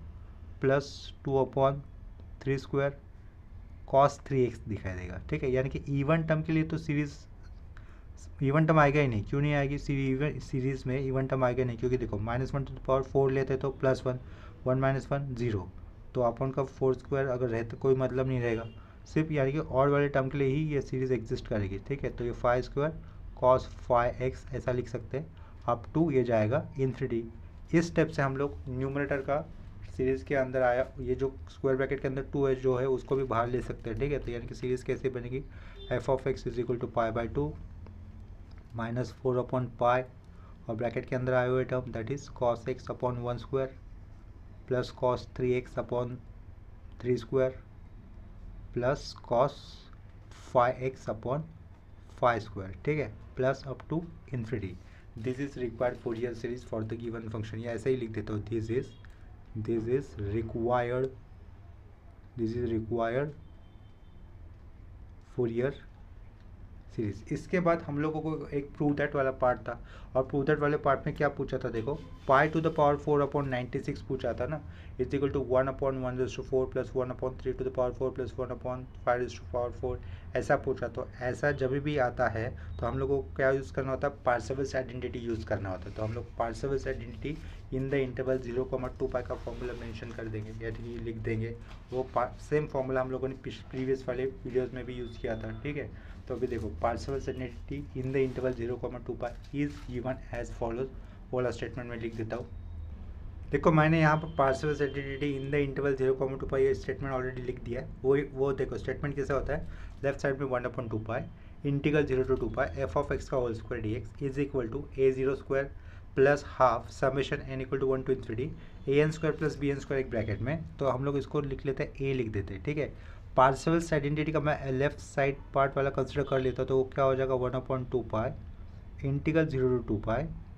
+2/3² cos 3x दिखाई देगा, ठीक है। यानी कि इवन टर्म के लिए तो सीरीज इवन टर्म आएगा ही नहीं। क्यों नहीं आएगी, सीरीज में इवन टर्म आएगा नहीं, क्योंकि देखो -1/4 लेते तो +1, 1 - 1 0, तो अपॉन का 4² अगर रहते कोई मतलब नहीं रहेगा, सिर्फ यानी कि और वाले टर्म के लिए ही ये सीरीज एग्जिस्ट करेगी, ठीक है। तो ये 5² cos 5x ऐसा लिख सकते हैं, अप टू ये जाएगा इन्फिनिटी। इस स्टेप से हम लोग न्यूमरेटर का सीरीज़ के अंदर आया, ये जो स्क्वायर ब्रैकेट के अंदर 2 जो है उसको भी बाहर ले सकते हैं, ठीक है। तो यानी कि सीरीज़ कैसे बनेगी, एफ ऑफ एक्स = π/2 -4/π, और ब्रैकेट के अंदर आए हुए term that is cos x upon 1² plus cos 3x upon 3² plus cos 5x upon 5², ठीक है, plus up to infinity. This is required Fourier series for the given function, या ऐसे ही लिख देता हूँ, this is required Fourier series. इसके बाद हम लोगों को एक प्रूव दैट वाला पार्ट था, और प्रूव दैट वाले पार्ट में क्या पूछा था, देखो पाई टू द पावर 4/96 पूछा था ना, is equal to 1/1/4 plus 1/3 to the power 4 plus 1/5 ऐसा पूछा। तो ऐसा जब भी आता है तो हम लोगों को क्या यूज़ करना होता है, पार्सेवल्स आइडेंटिटी यूज़ करना होता है। तो हम लोग Parseval's identity in the interval 0,2 का फॉर्मूला मेंशन कर देंगे, यानी लिख देंगे। वो सेम फॉर्मूला हम लोगों ने प्रीवियस वाले वीडियोज़ में भी यूज़ किया था, ठीक है। तो अभी देखो Parseval's identity in the interval 0,2 is given as follows. वाला स्टेटमेंट में लिख देता हूँ। देखो मैंने यहाँ पर Parseval's identity in the interval 0,2 ये स्टेटमेंट ऑलरेडी लिख दिया है। वो देखो स्टेटमेंट कैसा होता है, लेफ्ट साइड में 1/2 integral 0 to 2 f of x का whole square d x is equal to a0 square plus half summation n equal to 1 to ∞ an square plus bn square एक ब्रैकेट में। तो हम लोग इसको लिख लेते हैं, a लिख देते हैं, ठीक है। पार्सेवल्स आइडेंटिटी का मैं लेफ्ट साइड पार्ट वाला कंसिडर कर लेता, तो वो क्या हो जाएगा 1/2 integral 0 to 2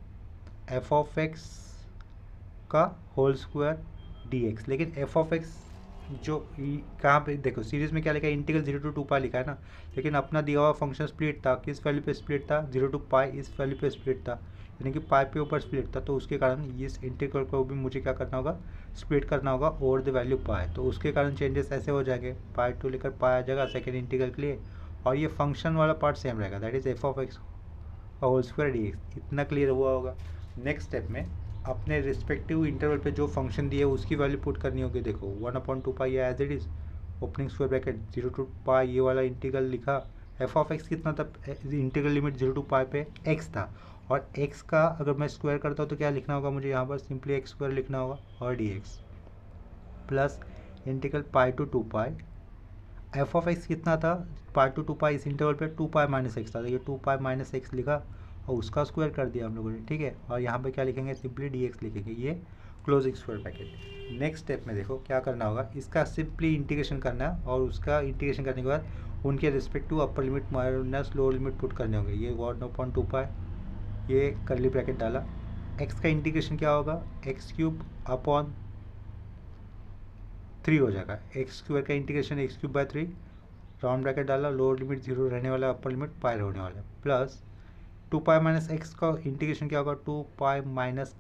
f of x का होल स्क्वायर डी एक्स। लेकिन एफ ऑफ एक्स जो कहाँ पे देखो सीरीज में क्या लिखा है, इंटीग्रल 0 to 2 लिखा है ना, लेकिन अपना दिया हुआ फंक्शन स्प्लिट था, किस वैल्यू पे स्प्लिट था, 0 to इस वैल्यू पे स्प्लिट था, यानी कि पाई पे ऊपर स्प्लिट था। तो उसके कारण इस इंटीग्रल को भी मुझे क्या करना होगा, स्प्लिट करना होगा ओवर द वैल्यू पाई। तो उसके कारण चेंजेस ऐसे हो जाएंगे, पाई टू लेकर पाई आ जाएगा सेकेंड इंटीग्रल के लिए, और ये फंक्शन वाला पार्ट सेम रहेगा, that is f of x का होल स्क्वायर डी एक्स। इतना क्लियर हुआ होगा। नेक्स्ट स्टेप में अपने रिस्पेक्टिव इंटरवल पे जो फंक्शन दिए उसकी वैल्यू पुट करनी होगी। देखो 1/2 या as it is opening square bracket 0 to ये वाला इंटीग्रल लिखा। एफ ऑफ एक्स कितना था, इंटीग्रल लिमिट 0 to पे एक्स था, और एक्स का अगर मैं स्क्वायर करता हूँ तो क्या लिखना होगा मुझे, यहाँ पर सिंपली एक्स स्क्वायर लिखना होगा और d x plus integral pi to 2 f of x कितना था, पाई टू 2 इस इंटरवल पे 2 माइनस एक्स था, तो ये 2 माइनस एक्स लिखा और उसका स्क्वायर कर दिया हम लोगों ने, ठीक है। और यहाँ पे क्या लिखेंगे, सिंपली डी एक्स लिखेंगे, ये closing square bracket. Next step में देखो क्या करना होगा, इसका सिंपली इंटीग्रेशन करना है, और उसका इंटीग्रेशन करने के बाद उनके respective upper limit minus lower limit put करने होंगे। ये 1/2 ये करली ब्रैकेट डाला। एक्स का इंटीग्रेशन क्या होगा, x³ अपॉन 3 हो जाएगा। एक्स स्क्वायर का इंटीग्रेशन x³/3, राउंड ब्रैकेट डाला, लोअर लिमिट 0 रहने वाला, अपर लिमिट पाई होने वाला है, प्लस 2 माइनस एक्स का इंटीग्रेशन क्या होगा, 2 माइनस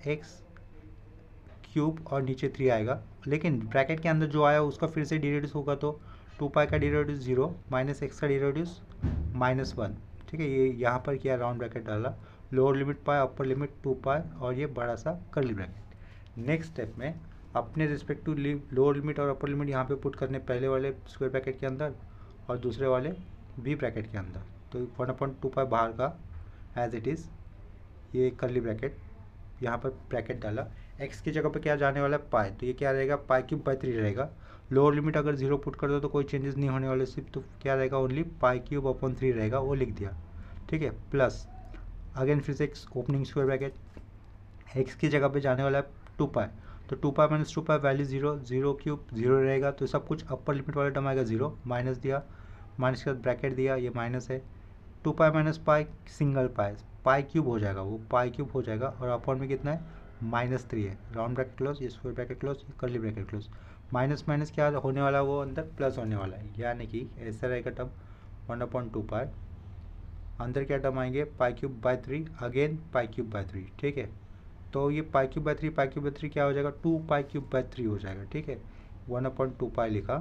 x³ और नीचे 3 आएगा। लेकिन ब्रैकेट के अंदर जो आया उसका फिर से डेरिवेटिव होगा, तो 2 का डेरिवेटिव 0 माइनस एक्स का डेरिवेटिव -1, ठीक है। ये यहाँ पर क्या राउंड ब्रैकेट डाला, lower limit pi upper limit 2 और ये बड़ा सा करली ब्रैकेट। नेक्स्ट स्टेप में अपने रिस्पेक्टिव लोअर लिमिट और अपर लिमिट यहाँ पे पुट करने, पहले वाले स्क्वायर ब्रैकेट के अंदर और दूसरे वाले बी ब्रैकेट के अंदर। तो 1/2 बाहर का एज इट इज़, ये करली ब्रैकेट, यहाँ पर ब्रैकेट डाला। एक्स की जगह पे क्या जाने वाला है, पाई, तो ये क्या रहेगा, π³/3 रहेगा। लोअर लिमिट अगर 0 पुट कर दो तो कोई चेंजेस नहीं होने वाले, सिर्फ तो क्या रहेगा, ओनली π³/3 रहेगा, वो लिख दिया, ठीक है। प्लस अगेन फिर से ओपनिंग स्क्वायर ब्रैकेट, एक्स की जगह पे जाने वाला है 2 तो 2 माइनस 2 वैल्यू 0, 0³ 0 रहेगा, तो सब कुछ अपर लिमिट वाला टर्म आएगा 0, माइनस दिया, माइनस के बाद ब्रैकेट दिया, ये माइनस है, 2 माइनस पाई सिंगल π³ हो जाएगा, वो π³ हो जाएगा, और अपॉन में कितना है -3 है, राउंड ब्रैकेट क्लोज, ये स्क्वायर ब्रैकेट क्लोज, ये curly bracket close. Minus minus क्या होने वाला है, वो अंदर प्लस होने वाला है, यानी कि ऐसा रहेगा टर्म 1/2 अंदर क्या टर्म आएंगे, π³/3 अगेन π³/3, ठीक है। तो ये π³/3 क्या हो जाएगा, 2π³/3 हो जाएगा, ठीक है। 1/2 लिखा,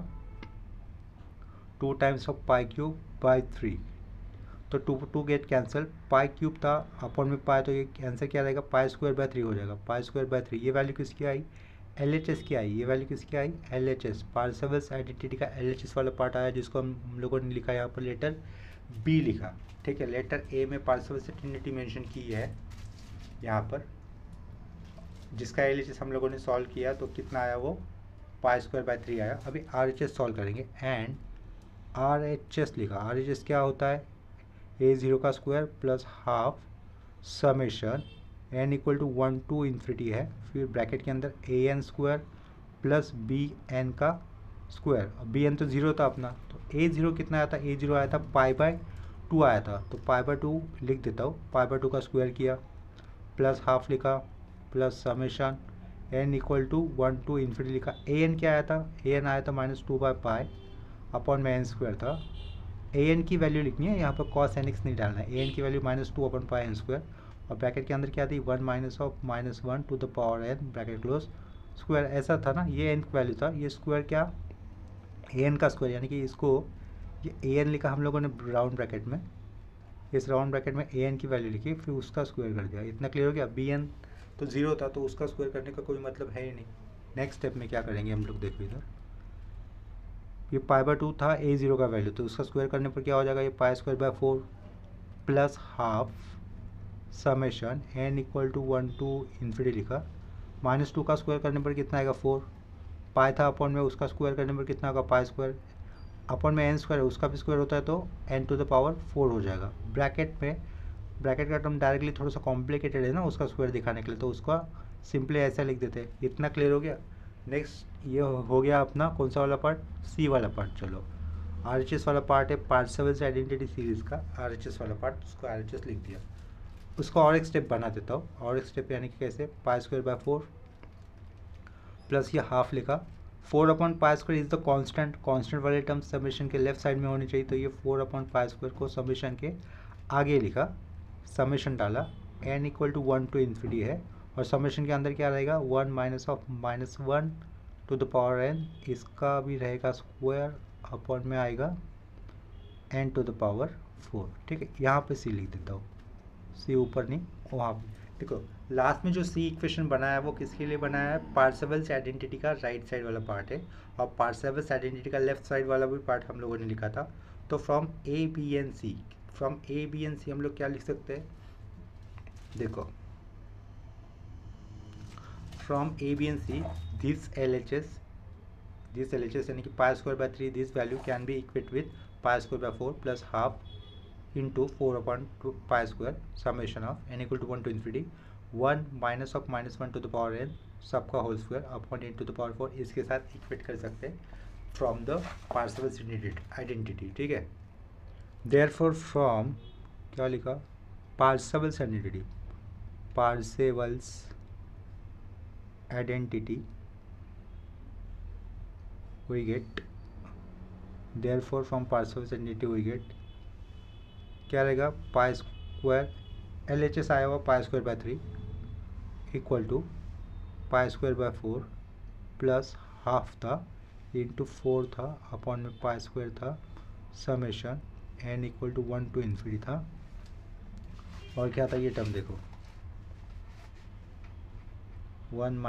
2 टाइम्स ऑफ π³/3, तो 2 गेट कैंसिल, π³ था अपॉन में पाई, तो ये आंसर क्या रहेगा, π²/3 हो जाएगा। π²/3 ये वैल्यू किसकी आई, LHS की आई, ये वैल्यू किसकी आई, LHS, पार्सेवल्स आइडेंटिटी का LHS वाला पार्ट आया, जिसको हम लोगों ने लिखा यहाँ पर लेटर बी लिखा, ठीक है। लेटर ए में पार्सेवल्स आइडेंटिटी मेंशन की है यहाँ पर, जिसका LHS हम लोगों ने सॉल्व किया, तो कितना आया, वो π²/3 आया। अभी RHS सॉल्व करेंगे, एंड RHS लिखा, RHS क्या होता है, a0 का square plus half summation n equal to 1 to ∞ है, फिर ब्रैकेट के अंदर an स्क्वायर प्लस bn का स्क्वायर, bn तो 0 था अपना, तो a0 कितना आया था, a0 आया था π/2 आया था, तो π/2 लिख देता हूँ, π/2 का स्क्वायर किया, प्लस हाफ लिखा, plus summation n equal to 1 to लिखा। an क्या आया था, an आया था -2/π अपॉन में n स्क्वायर था, ए एन की वैल्यू लिखनी है, यहाँ पर कॉस एन एक्स नहीं डालना है। ए एन की वैल्यू -2/πn² और ब्रैकेट के अंदर क्या थी 1 - (-1 to the power n) bracket close square. ऐसा था ना, ये एन वैल्यू था, ये स्क्वायर क्या ए एन का स्क्वायर, यानी कि इसको ये ए एन लिखा हम लोगों ने राउंड ब्रैकेट में, इस राउंड ब्रैकेट में ए एन की वैल्यू लिखी, फिर उसका स्क्वायर कर दिया। इतना क्लियर हो गया। बी एन तो 0 था, तो उसका स्क्वायर करने का कोई मतलब है ही नहीं। नेक्स्ट स्टेप में क्या करेंगे हम लोग, देखो इधर ये π/2 था a0 का वैल्यू, तो उसका स्क्वायर करने पर क्या हो जाएगा, ये π² 4 plus half summation n = 1 to infinity लिखा। -2 का स्क्वायर करने पर कितना आएगा 4, पाई था अपॉन में, उसका स्क्वायर करने पर कितना होगा π² अपॉन में n² है, उसका भी स्क्वायर होता है तो n⁴ हो जाएगा। ब्रैकेट का टर्म डायरेक्टली थोड़ा सा कॉम्प्लिकेटेड है ना उसका स्क्वायर दिखाने के लिए, तो उसका सिंपली ऐसा लिख देते हैं। इतना क्लियर हो गया। नेक्स्ट ये हो गया अपना कौन सा वाला पार्ट, सी वाला पार्ट। चलो RHS वाला पार्ट है पार्सेवल्स आइडेंटिटी सीरीज़ का RHS वाला पार्ट, उसको RHS लिख दिया। उसको और एक स्टेप बना देता हूँ, और एक स्टेप यानी कि कैसे, π² 4 प्लस ये हाफ लिखा। 4/π² इज द कांस्टेंट वाले टर्म समेशन के लेफ्ट साइड में होनी चाहिए, तो ये 4/π² को समेशन के आगे लिखा, समेशन डाला। n = 1 to इन्फिनिटी है, और समेशन के अंदर क्या रहेगा 1 - (-1 to the power n), इसका भी रहेगा स्क्वायर अपॉन में आएगा n⁴। ठीक है, यहाँ पे सी लिख देता हूँ, सी ऊपर नहीं वहाँ पे। देखो लास्ट में जो सी इक्वेशन बनाया है वो किसके लिए बनाया है, पार्सेवल्स आइडेंटिटी का राइट साइड वाला पार्ट है, और पार्सेवल्स आइडेंटिटी का लेफ्ट साइड वाला भी पार्ट हम लोगों ने लिखा था। तो from a b and c हम लोग क्या लिख सकते हैं, देखो from a b and c this LHS यानी कि π² 3, दिस वैल्यू can be equate with π² 4 plus half into 4/π² समेशन of n = 1 to infinity 1 - (-1 to the power n) सबका होल स्क्वायर अपॉन n⁴। इसके साथ इक्वेट कर सकते हैं फ्रॉम द पार्सेवल्स आइडेंटिटी। ठीक है, देयरफॉर फ्रॉम क्या लिखा, Parseval's identity we get, therefore from Parseval's identity we get क्या रहेगा, π² LHS आया हुआ π² 3 इक्वल टू π² 4 प्लस हाफ था इंटू 4 था अपॉन में π² था, समेशन n = 1 to इन्फिनिटी था। और क्या था ये टर्म देखो 1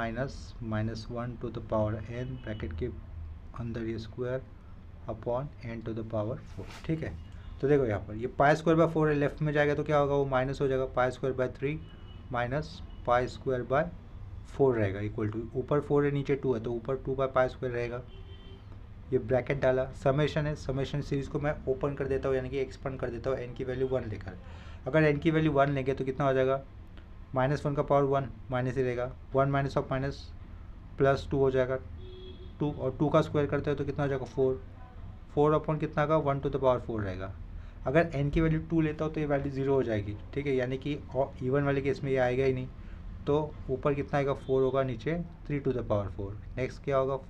- (-1 to the power n) bracket के अंदर ये स्क्वायर अपॉन n⁴। ठीक है, तो देखो यहाँ पर ये π² 4 है, लेफ्ट में जाएगा तो क्या होगा, वो माइनस हो जाएगा, π² 3 माइनस π² 4 रहेगा इक्वल टू, ऊपर 4 है नीचे 2 है, तो ऊपर 2/π² रहेगा। ये ब्रैकेट डाला, समेशन है, समेशन सीरीज को मैं ओपन कर देता हूँ, यानी कि एक्सपेंड कर देता हूँ n की वैल्यू 1 लेकर। अगर n की वैल्यू 1 लेंगे तो कितना हो जाएगा, -1 का पावर 1 माइनस ही रहेगा, 1 माइनस ऑफ माइनस प्लस 2 हो जाएगा, 2 और 2 का स्क्वायर करते हैं तो कितना हो जाएगा 4 अपॉन कितना का 1 to the power 4 रहेगा। अगर n की वैल्यू 2 लेता हो तो ये वैल्यू 0 हो जाएगी। ठीक है, यानी कि इवन वाले केस में ये आएगा ही नहीं, तो ऊपर कितना आएगा 4 होगा, नीचे 3 to the power 4। नेक्स्ट क्या होगा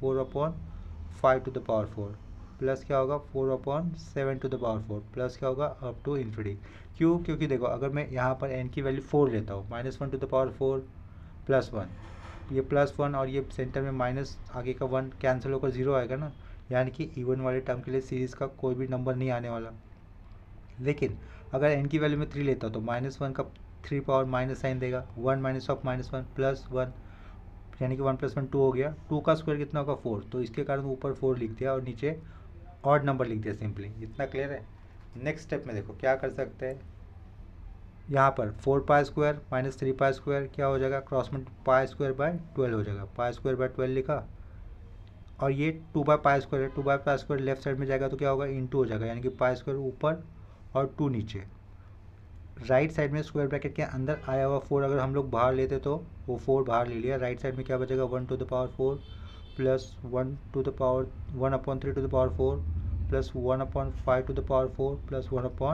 4/5 to the power 4 प्लस क्या होगा 4/7 to the power 4 प्लस क्या होगा अप टू इन्फिनिटी। क्यों, क्योंकि देखो अगर मैं यहाँ पर n की वैल्यू 4 लेता हूँ, -1 to the power 4 प्लस 1, ये +1 और ये सेंटर में माइनस आगे का 1 कैंसिल होकर 0 आएगा ना, यानी कि इवन वाले टर्म के लिए सीरीज़ का कोई भी नंबर नहीं आने वाला। लेकिन अगर n की वैल्यू में 3 लेता तो -1 का 3 पावर माइनस साइन देगा, 1 माइनस ऑफ -1 प्लस 1, यानी कि 1 + 1 2 हो गया, 2 का स्क्वायर कितना होगा 4, तो इसके कारण ऊपर 4 लिख दिया और नीचे ऑड नंबर लिख दिया सिंपली। इतना क्लियर है। नेक्स्ट स्टेप में देखो क्या कर सकते हैं, यहाँ पर 4π² - 3π² क्या हो जाएगा, क्रॉस में π² 12 हो जाएगा, π² 12 लिखा, और ये 2/π² है, 2/π² लेफ्ट साइड में जाएगा तो क्या होगा इंटू हो जाएगा, यानी कि π² ऊपर और 2 नीचे। राइट साइड में स्क्वायर ब्रैकेट के अंदर आया हुआ 4 अगर हम लोग बाहर लेते तो वो 4 बाहर ले लिया, राइट साइड में क्या बचेगा 1 to the power 4 प्लस 1 to the power 1/3 to the power 4 plus 1/5 to the power 4 प्लस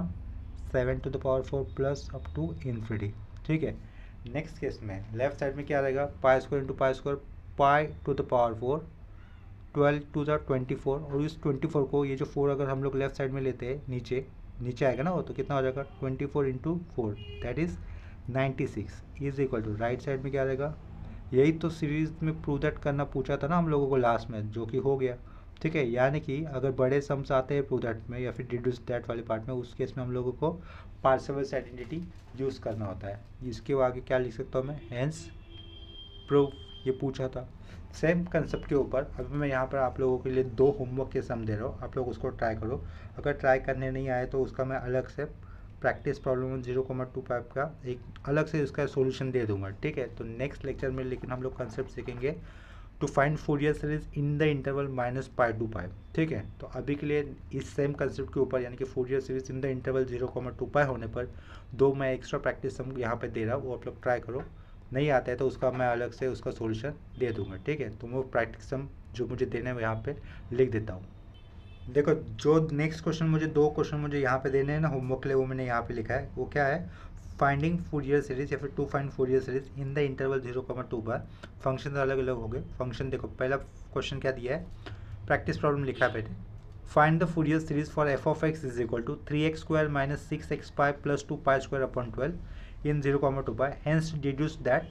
1/7 to the power 4 plus up to infinity. ठीक है, नेक्स्ट केस में लेफ्ट साइड में क्या रहेगा π² × π² pi to the power 4 12 to the 24, और इस 24 को ये जो 4 अगर हम लोग लेफ्ट साइड में लेते हैं, नीचे नीचे आएगा ना वो, तो कितना हो जाएगा 24 into 4 that is 96 is equal to right side में क्या रहेगा। यही तो सीरीज में प्रूव दैट करना पूछा था ना हम लोगों को लास्ट में, जो कि हो गया। ठीक है, यानी कि अगर बड़े सम्स आते हैं प्रूव दैट में या फिर डिड्यूस दैट वाले पार्ट में, उस केस में हम लोगों को पार्सेवल्स आइडेंटिटी यूज़ करना होता है। इसके आगे क्या लिख सकता हूँ मैं, हेंस प्रूव, ये पूछा था। सेम कंसेप्ट के ऊपर अभी मैं यहाँ पर आप लोगों के लिए 2 होमवर्क के सम दे रहा हूँ, आप लोग उसको ट्राई करो। अगर ट्राई करने नहीं आए तो उसका मैं अलग से प्रैक्टिस प्रॉब्लम 0,25 का एक अलग से इसका सॉल्यूशन दे दूंगा। ठीक है, तो नेक्स्ट लेक्चर में लेकिन हम लोग कंसेप्ट सीखेंगे to find Fourier series in the interval -π to π। ठीक है, तो अभी के लिए इस सेम कंसेप्ट के ऊपर यानी कि Fourier series in the interval 0,2π होने पर 2 मैं एक्स्ट्रा प्रैक्टिस सम यहाँ पे दे रहा हूँ, वो आप लोग ट्राई करो। नहीं आता है तो उसका मैं अलग से उसका सॉल्यूशन दे दूंगा। ठीक है, तो वो प्रैक्टिस सम जो मुझे देने में यहाँ पे लिख देता हूँ। देखो, जो नेक्स्ट क्वेश्चन मुझे 2 क्वेश्चन मुझे यहाँ पे देने हैं ना होमवर्क के लिए, वो मैंने यहाँ पे लिखा है। वो क्या है, फाइंडिंग फूरियर सीरीज या फिर to find Fourier series in the interval 0,2 पर। फंक्शन अलग अलग हो गए। फंक्शन देखो, पहला क्वेश्चन क्या दिया है, प्रैक्टिस प्रॉब्लम लिखा है पहले। Find the Fourier series for F of X is equal to 3x² - 6xπ + 2π² in 0,2π, hence deduce that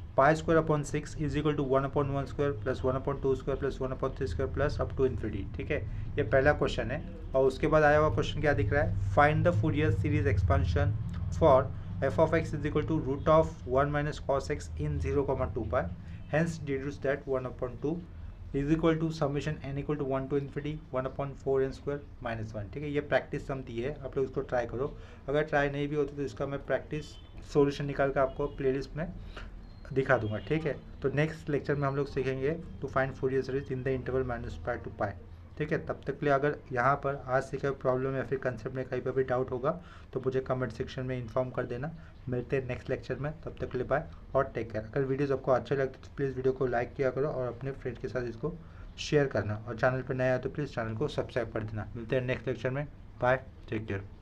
π² 6 is equal to 1/1² + 1/2² + 1/3² plus up to infinity. ठीक है, ये पहला क्वेश्चन है। और उसके बाद आया हुआ क्वेश्चन क्या दिख रहा है, find the Fourier series expansion for F of X is equal to √1 - cos x in 0,2π, hence deduce that 1/2 is equal to summation n equal to 1 to ∞ 1/4n² - 1। ठीक है, ये प्रैक्टिस सम दी है, आप लोग इसको ट्राई करो। अगर ट्राई नहीं भी होती तो इसका मैं प्रैक्टिस सॉल्यूशन निकाल कर आपको प्लेलिस्ट में दिखा दूंगा। ठीक है, तो नेक्स्ट लेक्चर में हम लोग सीखेंगे to find Fourier series in the interval -π to π। ठीक है, तब तक के लिए अगर यहाँ पर आज से कोई प्रॉब्लम या फिर कंसेप्ट में कहीं पर भी डाउट होगा तो मुझे कमेंट सेक्शन में इन्फॉर्म कर देना। मिलते हैं नेक्स्ट लेक्चर में, तब तक के लिए बाय और टेक केयर। अगर वीडियोज़ आपको अच्छे लगते तो प्लीज़ वीडियो को लाइक किया करो और अपने फ्रेंड के साथ इसको शेयर करना, और चैनल पर नया है तो प्लीज़ चैनल को सब्सक्राइब कर देना। मिलते हैं नेक्स्ट लेक्चर में, बाय, टेक केयर।